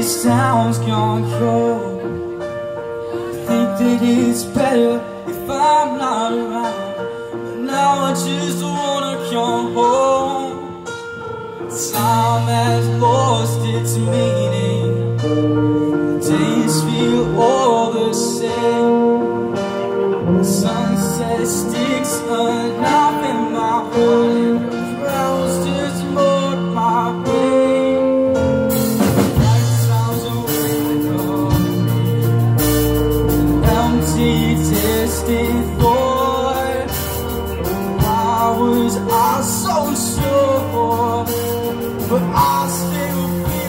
this town's gone cold. I think that it's better if I'm not around, but now I just wanna come home. Time has lost its meaning, the days feel all the same. The sunset sticks a knife in my heart, and the clouds just mark my way. Night sounds awake of me, an empty, distant void. Why was I so sure? But I still feel